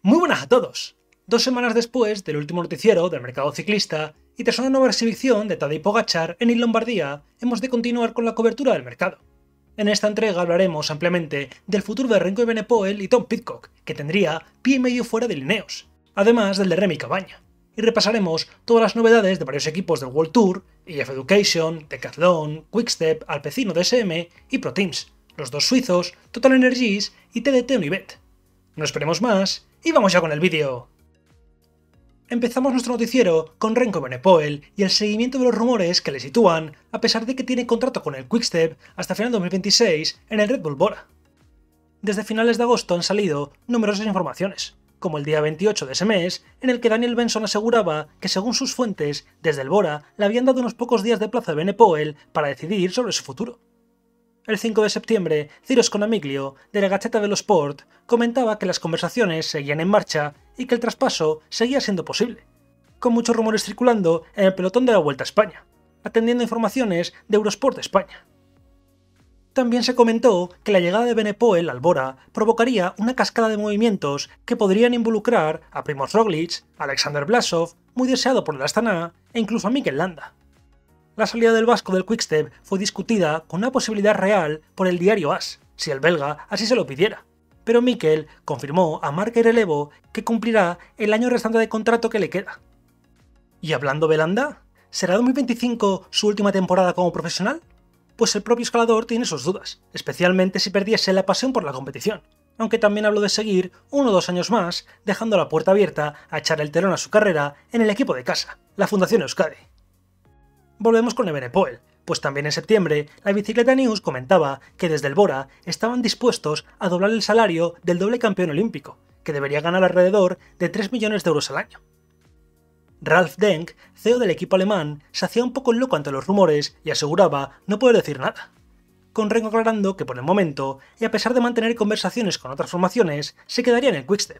Muy buenas a todos. 2 semanas después del último noticiero del mercado ciclista y tras una nueva exhibición de Tadej Pogačar en Lombardía, hemos de continuar con la cobertura del mercado. En esta entrega hablaremos ampliamente del futuro de Remco Evenepoel y Tom Pidcock, que tendría pie y medio fuera de Ineos, además del de Remy Cavagna. Y repasaremos todas las novedades de varios equipos del World Tour, EF Education, Decathlon, Quickstep, Alpecin DSM y ProTeams, los dos suizos, Total Energies y TDT Unibet. No esperemos más y vamos ya con el vídeo. Empezamos nuestro noticiero con Remco Evenepoel y el seguimiento de los rumores que le sitúan, a pesar de que tiene contrato con el Quickstep hasta final de 2026 en el Red Bull Bora. Desde finales de agosto han salido numerosas informaciones, como el día 28 de ese mes, en el que Daniel Benson aseguraba que según sus fuentes, desde el Bora le habían dado unos pocos días de plazo a Evenepoel para decidir sobre su futuro. El 5 de septiembre, Ciro Sconamiglio, de la Gazzetta dello Sport, comentaba que las conversaciones seguían en marcha y que el traspaso seguía siendo posible, con muchos rumores circulando en el pelotón de la Vuelta a España, atendiendo informaciones de Eurosport de España. También se comentó que la llegada de Evenepoel al Bora provocaría una cascada de movimientos que podrían involucrar a Primož Roglič, Alexander Vlasov, muy deseado por el Astana, e incluso a Mikel Landa. La salida del vasco del Quickstep fue discutida con una posibilidad real por el diario AS, si el belga así se lo pidiera, pero Mikel confirmó a Marca y Relevo que cumplirá el año restante de contrato que le queda. Y hablando de Landa, ¿será 2025 su última temporada como profesional? Pues el propio escalador tiene sus dudas, especialmente si perdiese la pasión por la competición, aunque también habló de seguir 1 o 2 años más, dejando la puerta abierta a echar el telón a su carrera en el equipo de casa, la Fundación Euskadi. Volvemos con Evenepoel, pues también en septiembre la Bicicleta News comentaba que desde el Bora estaban dispuestos a doblar el salario del doble campeón olímpico, que debería ganar alrededor de 3 millones de euros al año. Ralf Denk, CEO del equipo alemán, se hacía un poco el loco ante los rumores y aseguraba no poder decir nada, con Remco aclarando que por el momento, y a pesar de mantener conversaciones con otras formaciones, se quedaría en el Quickstep.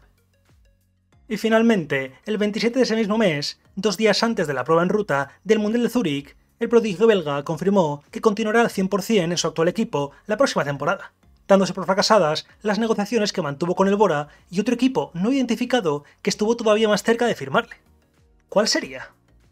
Y finalmente, el 27 de ese mismo mes, 2 días antes de la prueba en ruta del Mundial de Zúrich, el prodigio belga confirmó que continuará al 100% en su actual equipo la próxima temporada, dándose por fracasadas las negociaciones que mantuvo con el Bora y otro equipo no identificado que estuvo todavía más cerca de firmarle. ¿Cuál sería?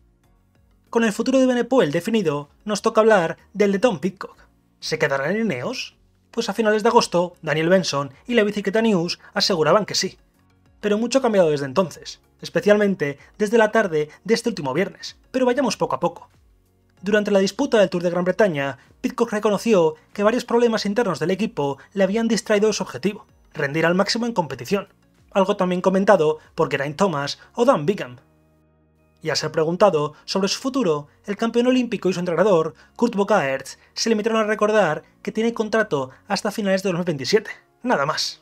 Con el futuro de Evenepoel definido, nos toca hablar del de Tom Pidcock. ¿Se quedará en Ineos? Pues a finales de agosto, Daniel Benson y la Bicicleta News aseguraban que sí. Pero mucho ha cambiado desde entonces, especialmente desde la tarde de este último viernes, pero vayamos poco a poco. Durante la disputa del Tour de Gran Bretaña, Pidcock reconoció que varios problemas internos del equipo le habían distraído de su objetivo, rendir al máximo en competición, algo también comentado por Geraint Thomas o Dan Bigham. Y al ser preguntado sobre su futuro, el campeón olímpico y su entrenador, Kurt Buchholz, se limitaron a recordar que tiene contrato hasta finales de 2027, nada más.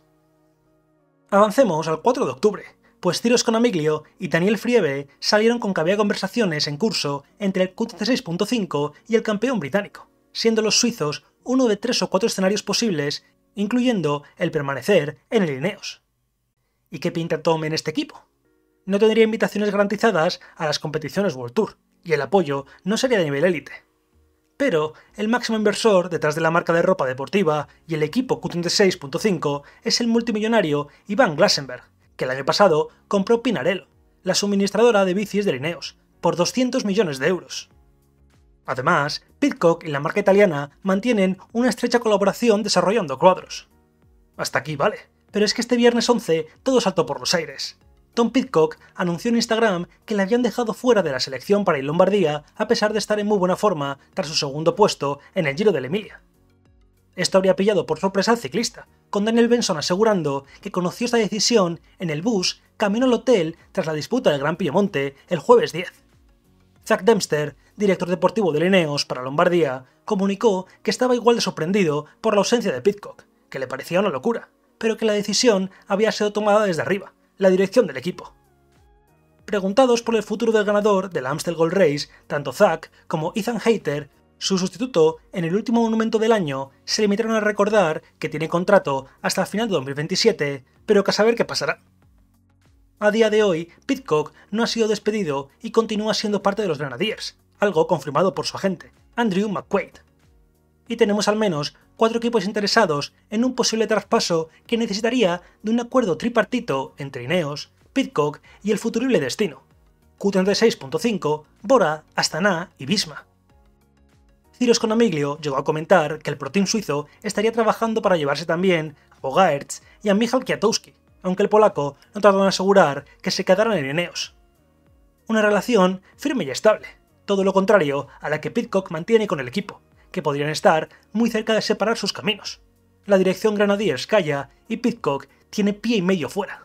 Avancemos al 4 de octubre, pues Ciro Sconamiglio y Daniel Friebe salieron con que había conversaciones en curso entre el Q16.5 y el campeón británico, siendo los suizos uno de 3 o 4 escenarios posibles, incluyendo el permanecer en el Ineos. ¿Y qué pinta Tom en este equipo? No tendría invitaciones garantizadas a las competiciones World Tour, y el apoyo no sería de nivel élite. Pero el máximo inversor detrás de la marca de ropa deportiva y el equipo Q36.5 es el multimillonario Ivan Glasenberg, que el año pasado compró Pinarello, la suministradora de bicis de Ineos, por 200 millones de euros. Además, Pidcock y la marca italiana mantienen una estrecha colaboración desarrollando cuadros. Hasta aquí vale, pero es que este viernes 11 todo saltó por los aires. Tom Pidcock anunció en Instagram que le habían dejado fuera de la selección para ir Lombardía a pesar de estar en muy buena forma tras su segundo puesto en el Giro de Emilia. Esto habría pillado por sorpresa al ciclista, con Daniel Benson asegurando que conoció esta decisión en el bus camino al hotel tras la disputa del Gran Piemonte el jueves 10. Zach Dempster, director deportivo de Ineos para Lombardía, comunicó que estaba igual de sorprendido por la ausencia de Pidcock, que le parecía una locura, pero que la decisión había sido tomada desde arriba, la dirección del equipo. Preguntados por el futuro del ganador de la Amstel Gold Race, tanto Zach como Ethan Hayter, su sustituto en el último monumento del año, se limitaron a recordar que tiene contrato hasta el final de 2027, pero que a saber qué pasará. A día de hoy, Pidcock no ha sido despedido y continúa siendo parte de los Grenadiers, algo confirmado por su agente, Andrew McQuaid. y tenemos al menos 4 equipos interesados en un posible traspaso que necesitaría de un acuerdo tripartito entre Ineos, Pidcock y el futurible destino, Q36.5, Bora, Astana y Visma. Cyrus Conamiglio llegó a comentar que el ProTeam suizo estaría trabajando para llevarse también a Bogaerts y a Michał Kwiatkowski, aunque el polaco no tardó en asegurar que se quedaran en Ineos. Una relación firme y estable, todo lo contrario a la que Pidcock mantiene con el equipo, que podrían estar muy cerca de separar sus caminos. La dirección Grenadiers calla y Pidcock tiene pie y medio fuera.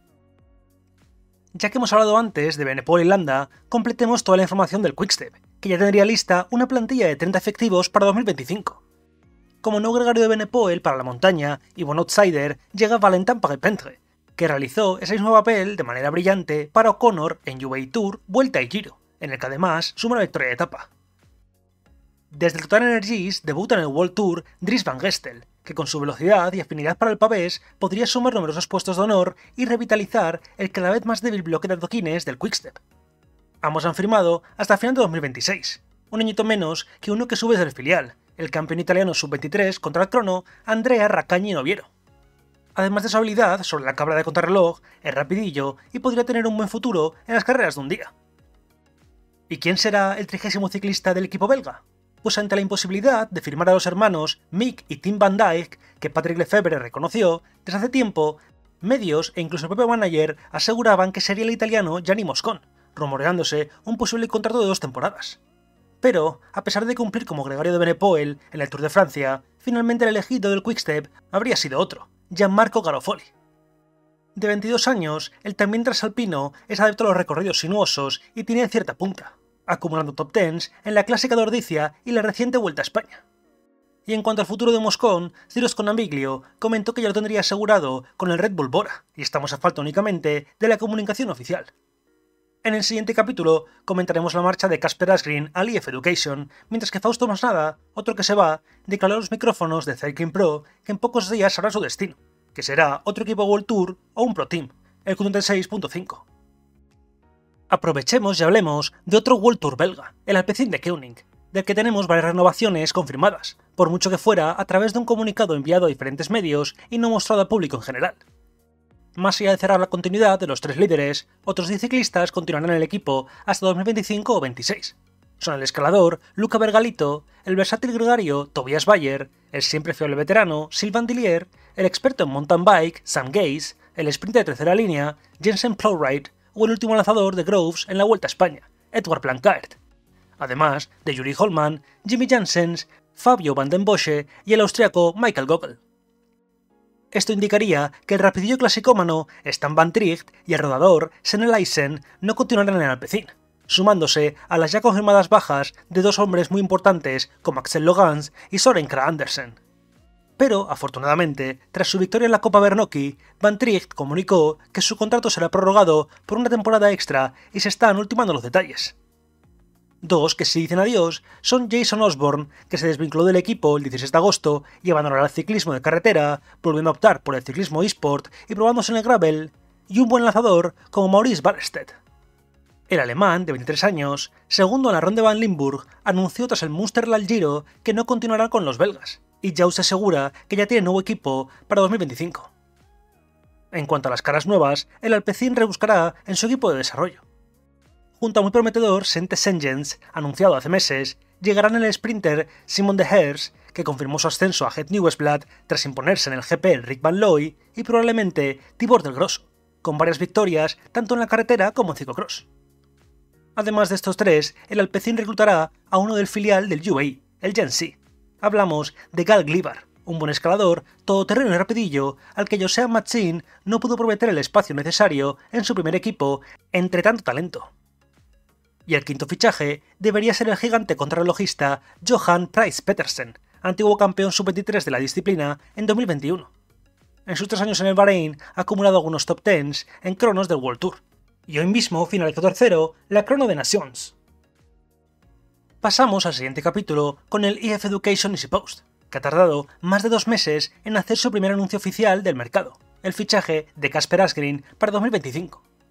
Ya que hemos hablado antes de Benepol y Landa, completemos toda la información del Quickstep, que ya tendría lista una plantilla de 30 efectivos para 2025. Como no gregario de Benepol para la montaña y buen outsider, llega Valentin Parependre, que realizó ese mismo papel de manera brillante para O'Connor en UAE Tour, Vuelta y Giro, en el que además suma una victoria de etapa. Desde el Total Energies debuta en el World Tour Dries Van Gestel, que con su velocidad y afinidad para el pavés podría sumar numerosos puestos de honor y revitalizar el cada vez más débil bloque de adoquines del Quickstep. Ambos han firmado hasta final de 2026, un añito menos que uno que sube desde el filial, el campeón italiano sub-23 contra el crono Andrea Raccagni Noviero. Además de su habilidad sobre la cabra de contrarreloj, es rapidillo y podría tener un buen futuro en las carreras de un día. ¿Y quién será el 30º ciclista del equipo belga? Pues ante la imposibilidad de firmar a los hermanos Mick y Tim Van Dijk, que Patrick Lefevere reconoció, desde hace tiempo, medios e incluso el propio manager aseguraban que sería el italiano Gianni Moscon, rumoreándose un posible contrato de 2 temporadas. Pero, a pesar de cumplir como gregario de Benepol en el Tour de Francia, finalmente el elegido del Quickstep habría sido otro, Gianmarco Garofoli. De 22 años, el también transalpino es adepto a los recorridos sinuosos y tiene cierta punta, acumulando top 10s en la clásica de Ordizia y la reciente Vuelta a España. Y en cuanto al futuro de Moscón, Cyrus Conamiglio comentó que ya lo tendría asegurado con el Red Bull Bora, y estamos a falta únicamente de la comunicación oficial. En el siguiente capítulo comentaremos la marcha de Kasper Asgreen al IF Education, mientras que Fausto Masnada, otro que se va, declaró a los micrófonos de Cycling Pro que en pocos días sabrá su destino, que será otro equipo World Tour o un Pro Team, el Q36.5. Aprovechemos y hablemos de otro World Tour belga, el Alpecin de Koenig, del que tenemos varias renovaciones confirmadas, por mucho que fuera a través de un comunicado enviado a diferentes medios y no mostrado al público en general. Más allá de cerrar la continuidad de los 3 líderes, otros 10 ciclistas continuarán en el equipo hasta 2025 o 26. Son el escalador Luca Bergalito, el versátil gregario Tobias Bayer, el siempre fiable veterano Sylvain Dillier, el experto en mountain bike Sam Gaze, el sprinter de tercera línea Jensen Plowright o el último lanzador de Groves en la Vuelta a España, Edward Planckaert, además de Juri Holman, Jimmy Janssens, Fabio Van den Bossche y el austriaco Michael Gogel. Esto indicaría que el rapidillo clasicómano Stan Van Tricht y el rodador Senne Leisen no continuarán en el Alpecin, sumándose a las ya confirmadas bajas de 2 hombres muy importantes como Axel Logans y Søren Kragh Andersen. Pero, afortunadamente, tras su victoria en la Copa Bernocchi, Van Tricht comunicó que su contrato será prorrogado por una temporada extra y se están ultimando los detalles. 2 que sí dicen adiós son Jason Osborne, que se desvinculó del equipo el 16 de agosto y abandonará el ciclismo de carretera, volviendo a optar por el ciclismo eSport y probándose en el gravel, y un buen lanzador como Maurice Barstedt. El alemán, de 23 años, segundo en la Ronde van Limburg, anunció tras el Münsterland Giro que no continuará con los belgas, y Jau se asegura que ya tiene nuevo equipo para 2025. En cuanto a las caras nuevas, el Alpecin rebuscará en su equipo de desarrollo. Junto a muy prometedor Sente Sengens, anunciado hace meses, llegarán el sprinter Simon de Heers, que confirmó su ascenso a Het Nieuwsblad tras imponerse en el GP Rick Van Looy, y probablemente Tibor del Grosso, con varias victorias tanto en la carretera como en ciclocross. Además de estos 3, el Alpecin reclutará a uno del filial del UAE, el Gen-C. Hablamos de Gal Glibar, un buen escalador, todoterreno y rapidillo, al que Josea Matsin no pudo prometer el espacio necesario en su primer equipo entre tanto talento. Y el quinto fichaje debería ser el gigante contrarrelojista Johan Pryce Petersen, antiguo campeón sub-23 de la disciplina en 2021. En sus 3 años en el Bahrein ha acumulado algunos top 10s en cronos del World Tour, y hoy mismo finalizó tercero la crono de Nations. Pasamos al siguiente capítulo con el IF Education EasyPost, que ha tardado más de 2 meses en hacer su primer anuncio oficial del mercado, el fichaje de Kasper Asgreen para 2025.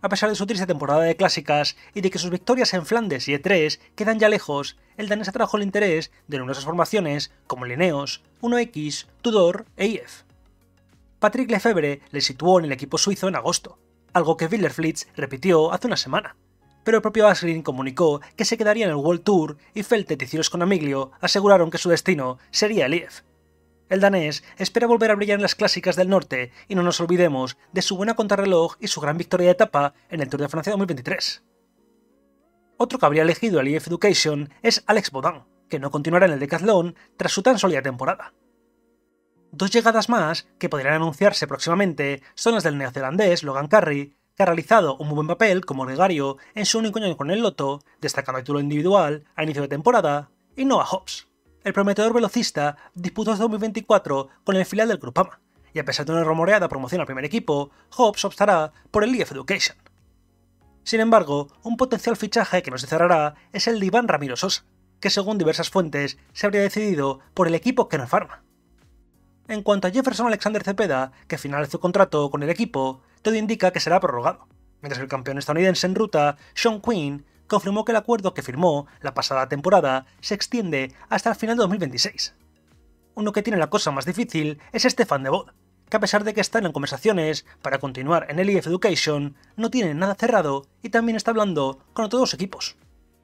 A pesar de su triste temporada de clásicas y de que sus victorias en Flandes y E3 quedan ya lejos, el danés atrajo el interés de numerosas formaciones como Linneos, 1X, Tudor e IF. Patrick Lefebvre le situó en el equipo suizo en agosto, algo que Wielerflitz repitió hace una semana, pero el propio Asgreen comunicó que se quedaría en el World Tour y Feltet y Cyrus Amiglio aseguraron que su destino sería el IF. El danés espera volver a brillar en las clásicas del norte y no nos olvidemos de su buena contrarreloj y su gran victoria de etapa en el Tour de Francia 2023. Otro que habría elegido el IF Education es Alex Baudin, que no continuará en el decatlón tras su tan sólida temporada. Dos llegadas más que podrían anunciarse próximamente son las del neozelandés Logan Curry, que ha realizado un muy buen papel como gregario en su único año con el Lotto, destacando el título individual a inicio de temporada, y Noah Hobbs. El prometedor velocista disputó 2024 con el filial del Groupama, y a pesar de una rumoreada promoción al primer equipo, Hobbs optará por el IF Education. Sin embargo, un potencial fichaje que no se cerrará es el de Iván Ramiro Sosa, que según diversas fuentes se habría decidido por el equipo Kern Pharma. En cuanto a Jefferson Alexander Cepeda, que finalizó contrato con el equipo, todo indica que será prorrogado, mientras que el campeón estadounidense en ruta, Sean Quinn, confirmó que el acuerdo que firmó la pasada temporada se extiende hasta el final de 2026. Uno que tiene la cosa más difícil es Stefan de Bod, que a pesar de que están en conversaciones para continuar en el IF Education, no tiene nada cerrado y también está hablando con otros dos equipos.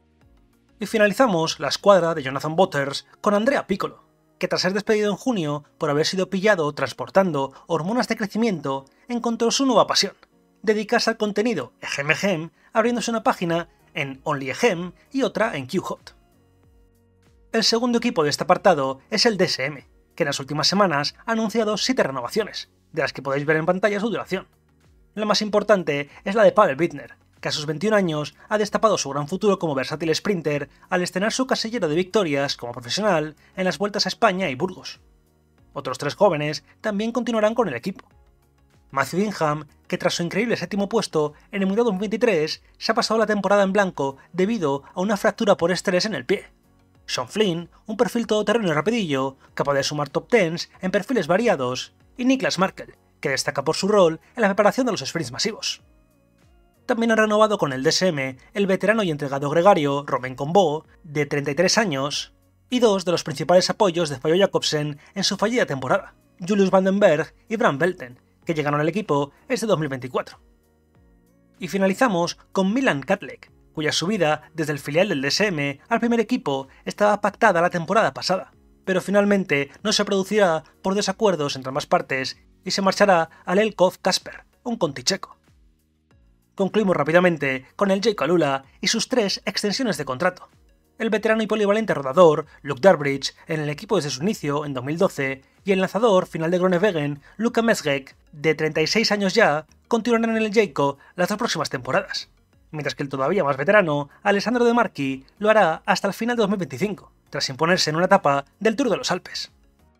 Y finalizamos la escuadra de Jonathan Butters con Andrea Piccolo, que tras ser despedido en junio por haber sido pillado transportando hormonas de crecimiento, encontró su nueva pasión, dedicarse al contenido Ejem, abriéndose una página en OnlyEjem y otra en QHOT. El segundo equipo de este apartado es el DSM, que en las últimas semanas ha anunciado 7 renovaciones, de las que podéis ver en pantalla su duración. La más importante es la de Pavel Bittner, que a sus 21 años ha destapado su gran futuro como versátil sprinter al estrenar su casillero de victorias como profesional en las vueltas a España y Burgos. Otros 3 jóvenes también continuarán con el equipo. Matthew Bingham, que tras su increíble 7º puesto en el Mundial 2023 se ha pasado la temporada en blanco debido a una fractura por estrés en el pie. Sean Flynn, un perfil todoterreno y rapidillo, capaz de sumar top 10 en perfiles variados, y Niklas Markel, que destaca por su rol en la preparación de los sprints masivos. También han renovado con el DSM el veterano y entregado gregario Romain Combo, de 33 años, y 2 de los principales apoyos de Fabio Jakobsen en su fallida temporada, Julius Vandenberg y Bram Belten, que llegaron al equipo este 2024. Y finalizamos con Milan Katlek, cuya subida desde el filial del DSM al primer equipo estaba pactada la temporada pasada, pero finalmente no se producirá por desacuerdos entre ambas partes y se marchará al Elkov Kasper, un conti checo. Concluimos rápidamente con el Jake Alula y sus 3 extensiones de contrato. El veterano y polivalente rodador Luke Darbridge en el equipo desde su inicio en 2012 y el lanzador final de Groenewegen Luka Mesgek, de 36 años ya, continuarán en el Jayco las 2 próximas temporadas, mientras que el todavía más veterano Alessandro De Marchi lo hará hasta el final de 2025, tras imponerse en una etapa del Tour de los Alpes.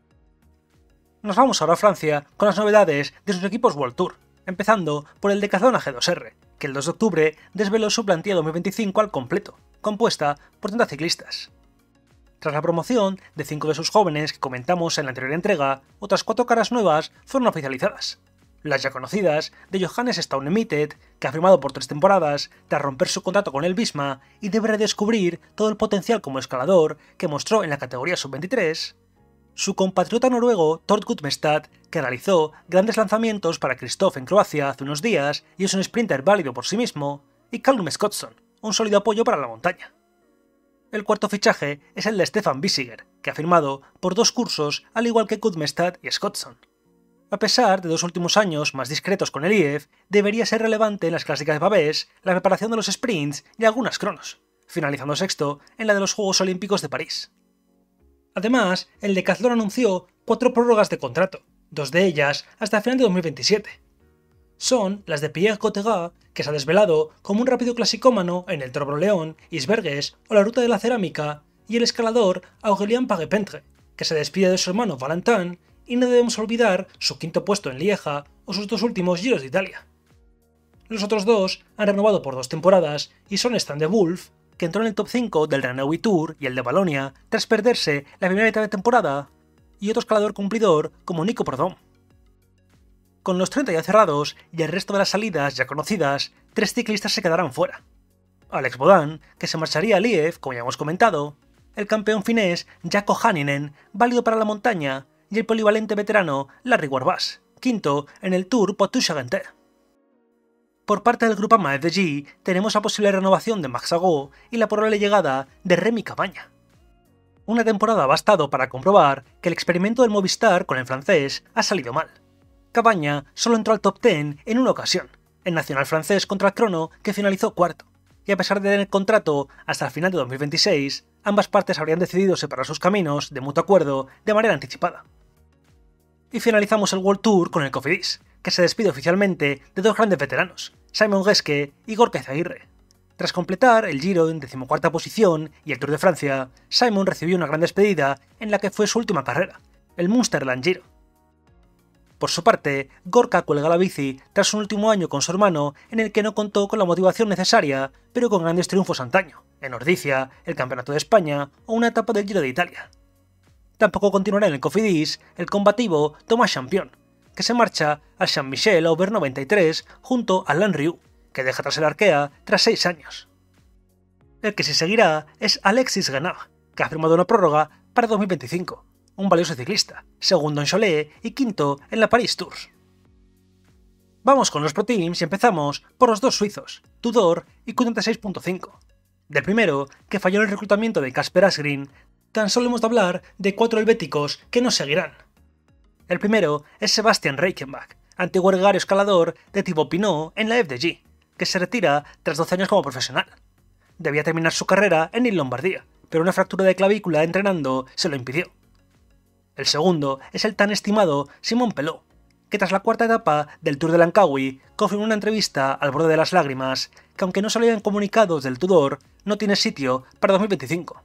Nos vamos ahora a Francia con las novedades de sus equipos World Tour, empezando por el Decathlon AG2R, que el 2 de octubre desveló su plantilla 2025 al completo, compuesta por 30 ciclistas. Tras la promoción de 5 de sus jóvenes que comentamos en la anterior entrega, otras 4 caras nuevas fueron oficializadas. Las ya conocidas de Johannes Staunemitted, que ha firmado por 3 temporadas tras romper su contrato con el Visma y debe redescubrir todo el potencial como escalador que mostró en la categoría sub-23, su compatriota noruego Tord Gudmestad, que realizó grandes lanzamientos para Christoph en Croacia hace unos días y es un sprinter válido por sí mismo, y Callum Scottson, un sólido apoyo para la montaña. El cuarto fichaje es el de Stefan Biesiger, que ha firmado por 2 cursos al igual que Gudmestad y Scottson. A pesar de 2 últimos años más discretos con el IF, debería ser relevante en las clásicas de Babés, la preparación de los sprints y algunas cronos, finalizando sexto en la de los Juegos Olímpicos de París. Además, el Decathlon anunció 4 prórrogas de contrato, 2 de ellas hasta el final de 2027. Son las de Pierre Cottegat, que se ha desvelado como un rápido clasicómano en el Toblerone, Isbergues o la Ruta de la Cerámica, y el escalador Aurélien Paré-Pentre, que se despide de su hermano Valentin, y no debemos olvidar su 5º puesto en Lieja o sus 2 últimos Giros de Italia. Los otros 2 han renovado por 2 temporadas y son Stan de Wolf, que entró en el top 5 del Renault Tour y el de Valonia tras perderse la primera mitad de temporada, y otro escalador cumplidor como Nico Prudhomme. Con los 30 ya cerrados y el resto de las salidas ya conocidas, 3 ciclistas se quedarán fuera. Alex Bodin, que se marcharía a Liège, como ya hemos comentado, el campeón finés Jaakko Hänninen, válido para la montaña, y el polivalente veterano Larry Warbasse, quinto en el Tour Poitou-Charentes. Por parte del Groupama FDJ tenemos la posible renovación de Max Ago y la probable llegada de Remy Cavagna. Una temporada ha bastado para comprobar que el experimento del Movistar con el francés ha salido mal. Cavagna solo entró al top 10 en una ocasión, el nacional francés contra el crono, que finalizó cuarto, y a pesar de tener contrato hasta el final de 2026, ambas partes habrían decidido separar sus caminos de mutuo acuerdo de manera anticipada. Y finalizamos el World Tour con el Cofidis, que se despide oficialmente de 2 grandes veteranos, Simon Geschke y Gorka Ezaguirre. Tras completar el Giro en 14ª posición y el Tour de Francia, Simon recibió una gran despedida en la que fue su última carrera, el Münsterland Giro. Por su parte, Gorka cuelga la bici tras un último año con su hermano en el que no contó con la motivación necesaria, pero con grandes triunfos antaño, en Ordicia, el Campeonato de España o una etapa del Giro de Italia. Tampoco continuará en el Cofidis el combativo Thomas Champion, que se marcha al Saint-Michel Over 93 junto a Lan Ryu, que deja tras el Arkea tras 6 años. El que sí seguirá es Alexis Guenard, que ha firmado una prórroga para 2025, un valioso ciclista, segundo en Cholet y quinto en la Paris Tours. Vamos con los Pro Teams y empezamos por los 2 suizos, Tudor y Q36.5. Del primero, que falló en el reclutamiento de Kasper Asgreen, tan solo hemos de hablar de 4 helvéticos que nos seguirán. El primero es Sebastian Reichenbach, antiguo gregario escalador de Thibaut Pinot en la FDJ, que se retira tras 12 años como profesional. Debía terminar su carrera en Lombardía, pero una fractura de clavícula entrenando se lo impidió. El segundo es el tan estimado Simon Pelot, que tras la 4ª etapa del Tour de Langkawi confirmó en una entrevista al borde de las lágrimas que aunque no salían comunicados del Tudor, no tiene sitio para 2025.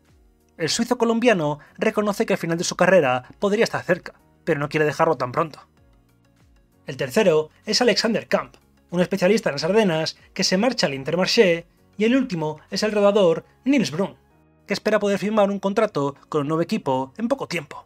El suizo colombiano reconoce que el final de su carrera podría estar cerca, pero no quiere dejarlo tan pronto. El tercero es Alexander Kamp, un especialista en las Ardenas que se marcha al Intermarché, y el último es el rodador Nils Brun, que espera poder firmar un contrato con un nuevo equipo en poco tiempo.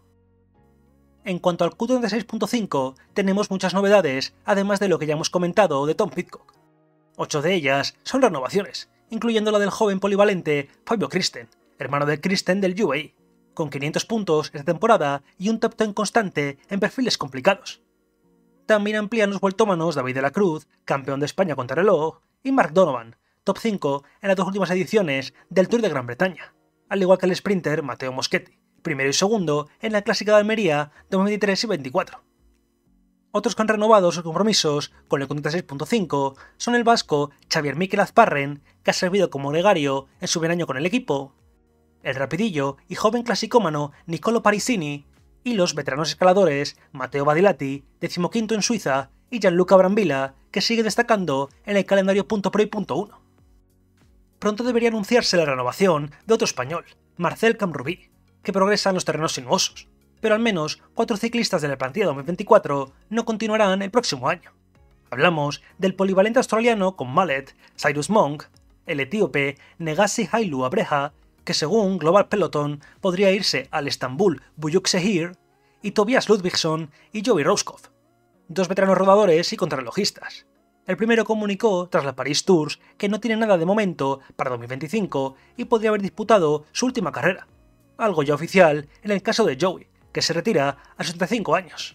En cuanto al Q36.5, tenemos muchas novedades, además de lo que ya hemos comentado de Tom Pidcock. 8 de ellas son renovaciones, incluyendo la del joven polivalente Fabio Kristen, hermano de Kristen del UAE, con 500 puntos esta temporada y un top 10 constante en perfiles complicados. También amplían los vueltómanos David de la Cruz, campeón de España contrarreloj, y Mark Donovan, top 5 en las 2 últimas ediciones del Tour de Gran Bretaña, al igual que el sprinter Matteo Moschetti, primero y segundo en la Clásica de Almería 2023 y 24. Otros que han renovado sus compromisos con el Q36.5 son el vasco Xavier Mikel Azparren, que ha servido como gregario en su buen año con el equipo, el rapidillo y joven clasicómano Nicolo Parisini, y los veteranos escaladores Matteo Badilati, 15º en Suiza, y Gianluca Brambilla, que sigue destacando en el calendario .pro y .1. Pronto debería anunciarse la renovación de otro español, Marcel Camrubí, que progresa en los terrenos sinuosos, pero al menos 4 ciclistas de la plantilla 2024 no continuarán el próximo año. Hablamos del polivalente australiano con Mallet, Cyrus Monk, el etíope Negassi Hailu Abreha, que según Global Peloton podría irse al Estambul Büyükşehir, y Tobias Ludvigsson y Joey Roscoff, 2 veteranos rodadores y contrarrelojistas. El primero comunicó tras la Paris Tours que no tiene nada de momento para 2025 y podría haber disputado su última carrera, algo ya oficial en el caso de Joey, que se retira a 65 años.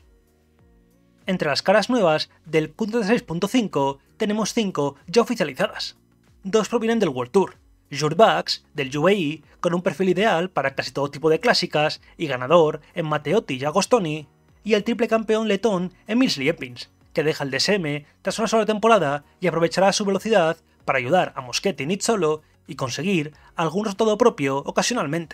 Entre las caras nuevas del Q36.5 tenemos 5 ya oficializadas. 2 provienen del World Tour, Jure Bax, del UAE, con un perfil ideal para casi todo tipo de clásicas y ganador en Matteotti y Agostoni, y el triple campeón letón Emils Liepins, que deja el DSM tras una sola temporada y aprovechará su velocidad para ayudar a Moschetti y Nizzolo y conseguir algún resultado propio ocasionalmente.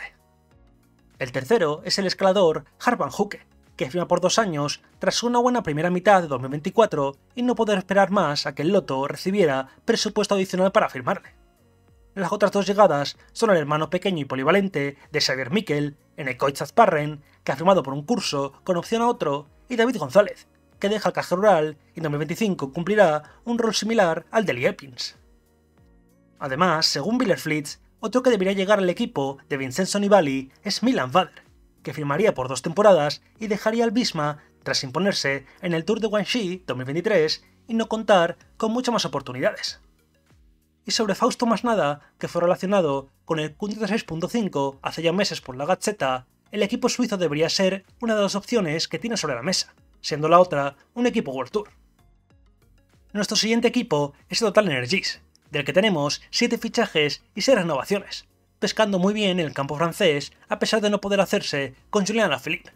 El tercero es el escalador Hart van Hucke, que firma por 2 años tras una buena primera mitad de 2024 y no poder esperar más a que el Lotto recibiera presupuesto adicional para firmarle. Las otras 2 llegadas son el hermano pequeño y polivalente de Xavier Mikel, Enecoitz Azparren, que ha firmado por un curso con opción a otro, y David González, que deja el Caja Rural y en 2025 cumplirá un rol similar al de Liepins. Además, según Wielerflits, otro que debería llegar al equipo de Vincenzo Nibali es Milan Vader, que firmaría por 2 temporadas y dejaría al Visma tras imponerse en el Tour de Guangxi 2023 y no contar con muchas más oportunidades. Y sobre Fausto Masnada, que fue relacionado con el Q36.5 hace ya meses por la Gazzetta, el equipo suizo debería ser una de las opciones que tiene sobre la mesa, siendo la otra un equipo World Tour. Nuestro siguiente equipo es Total Energies, del que tenemos 7 fichajes y 6 renovaciones, pescando muy bien en el campo francés a pesar de no poder hacerse con Julien Alaphilippe.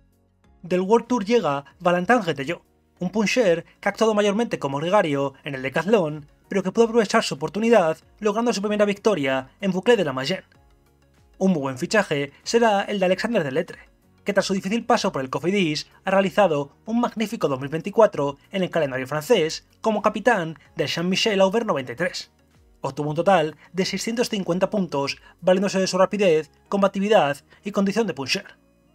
Del World Tour llega Valentin Guettellot, un puncher que ha actuado mayormente como gregario en el decatlón, pero que pudo aprovechar su oportunidad logrando su primera victoria en Boucle de la Mayenne. Un muy buen fichaje será el de Alexander Delettre, que tras su difícil paso por el Cofidis ha realizado un magnífico 2024 en el calendario francés como capitán del Jean-Michel Aubert 93. Obtuvo un total de 650 puntos, valiéndose de su rapidez, combatividad y condición de puncher.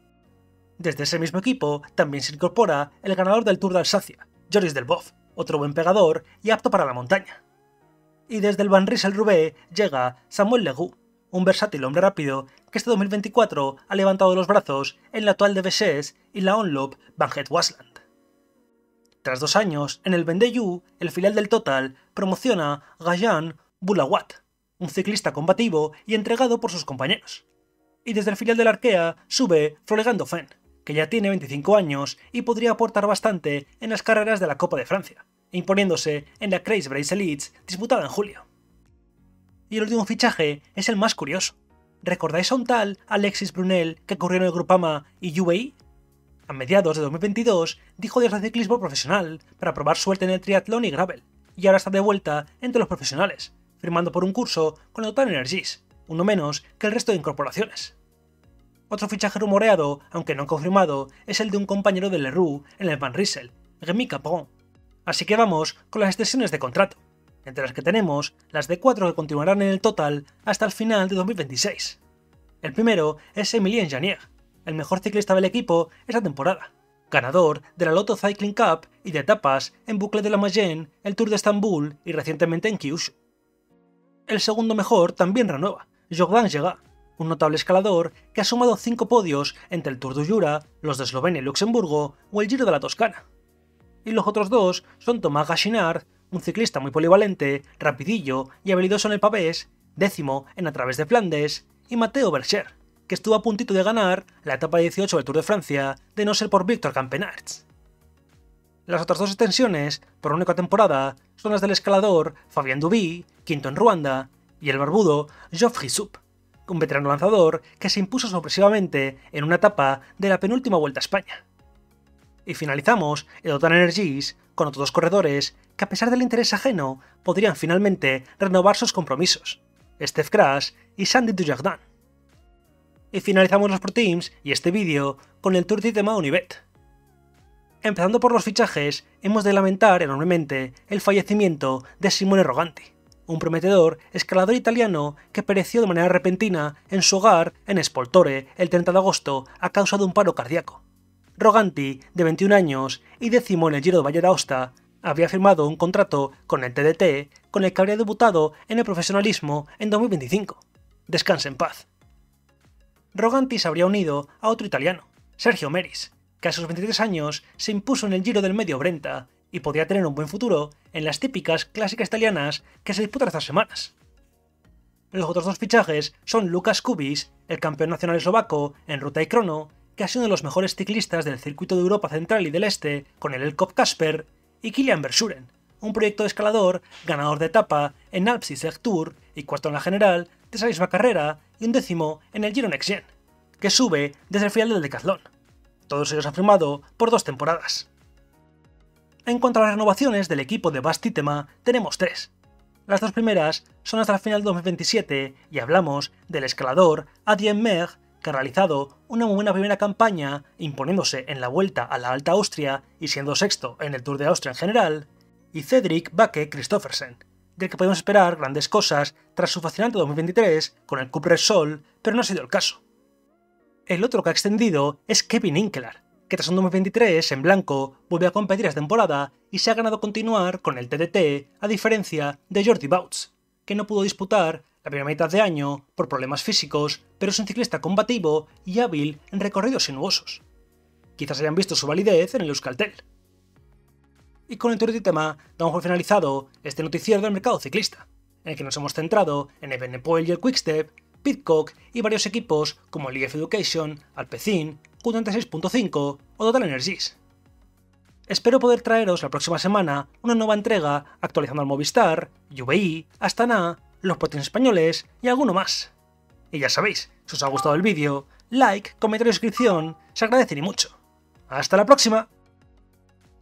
Desde ese mismo equipo también se incorpora el ganador del Tour de Alsacia, Joris Delboeuf, otro buen pegador y apto para la montaña. Y desde el Van Rysel-Roubaix llega Samuel Leroux, un versátil hombre rápido que este 2024 ha levantado los brazos en la Toile de Bessès y la Omloop Van Het Waasland. Tras 2 años en el Vendée, el filial del Total promociona Gajan Boulawat, un ciclista combativo y entregado por sus compañeros. Y desde el filial del Arkea sube Floregan Dauphin, que ya tiene 25 años y podría aportar bastante en las carreras de la Copa de Francia, imponiéndose en la Crash Brace Elites disputada en julio. Y el último fichaje es el más curioso. ¿Recordáis a un tal Alexis Brunel que corrió en el Groupama y UAE? A mediados de 2022 dijo adiós al ciclismo profesional para probar suerte en el triatlón y gravel, y ahora está de vuelta entre los profesionales, firmando por un curso con Total Energies, uno menos que el resto de incorporaciones. Otro fichaje rumoreado, aunque no confirmado, es el de un compañero de Leroux en el Van Rysel, Rémi Capron. Así que vamos con las extensiones de contrato, entre las que tenemos las de 4 que continuarán en el Total hasta el final de 2026. El primero es Emilien Janier, el mejor ciclista del equipo esta temporada, ganador de la Lotto Cycling Cup y de etapas en Boucle de la Mayenne, el Tour de Estambul y recientemente en Kyushu. El segundo mejor también renueva, Jordan Gega, un notable escalador que ha sumado 5 podios entre el Tour du Jura, los de Eslovenia y Luxemburgo o el Giro de la Toscana. Y los otros dos son Thomas Gachinard, un ciclista muy polivalente, rapidillo y habilidoso en el pavés, 10º en A Través de Flandes, y Matteo Bercher, que estuvo a puntito de ganar la etapa 18 del Tour de Francia de no ser por Victor Campenaerts. Las otras 2 extensiones, por única temporada, son las del escalador Fabien Duby, quinto en Ruanda, y el barbudo Geoffrey Soup, un veterano lanzador que se impuso sorpresivamente en una etapa de la penúltima Vuelta a España. Y finalizamos el Total Energies con otros 2 corredores que a pesar del interés ajeno podrían finalmente renovar sus compromisos, Steph Crash y Sandy Dujardin. Y finalizamos los Pro Teams y este vídeo con el Tour de Tema Univet. Empezando por los fichajes, hemos de lamentar enormemente el fallecimiento de Simone Roganti, un prometedor escalador italiano que pereció de manera repentina en su hogar en Spoltore el 30 de agosto a causa de un paro cardíaco. Roganti, de 21 años y 10º en el Giro de Valle d'Aosta, había firmado un contrato con el TDT con el que habría debutado en el profesionalismo en 2025. Descanse en paz. Roganti se habría unido a otro italiano, Sergio Meris, que a sus 23 años se impuso en el Giro del Medio Brenta y podría tener un buen futuro en las típicas clásicas italianas que se disputan estas semanas. Los otros 2 fichajes son Lukas Kubis, el campeón nacional eslovaco en ruta y crono, que ha sido uno de los mejores ciclistas del circuito de Europa Central y del Este con el Elkop Kasper, y Kilian Verschuren, un proyecto de escalador ganador de etapa en Alps y Seg Tour y cuarto en la general de esa misma carrera y un 10º en el Giro Next Gen, que sube desde el final del decatlón. Todos ellos han firmado por 2 temporadas. En cuanto a las renovaciones del equipo de Bas Titema, tenemos 3. Las 2 primeras son hasta el final de 2027 y hablamos del escalador Adrien Merg, que ha realizado una muy buena primera campaña imponiéndose en la Vuelta a la Alta Austria y siendo 6º en el Tour de Austria en general, y Cedric Bake Christoffersen, del que podemos esperar grandes cosas tras su fascinante 2023 con el Cup Repsol, pero no ha sido el caso. El otro que ha extendido es Kevin Inkler, que tras un 2023 en blanco vuelve a competir esta temporada y se ha ganado continuar con el TDT a diferencia de Jordi Bouts, que no pudo disputar la primera mitad de año por problemas físicos, pero es un ciclista combativo y hábil en recorridos sinuosos. quizás hayan visto su validez en el Euskaltel. Y con el turístico tema damos por finalizado este noticiero del mercado ciclista, en el que nos hemos centrado en Evenepoel y el Quickstep, Pidcock y varios equipos como el IF Education, Alpecin, Q36.5 o Total Energies. Espero poder traeros la próxima semana una nueva entrega actualizando al Movistar, UVI, Astana, los potines españoles y alguno más. Y ya sabéis, si os ha gustado el vídeo, like, comentario y suscripción se agradecen y mucho. ¡Hasta la próxima!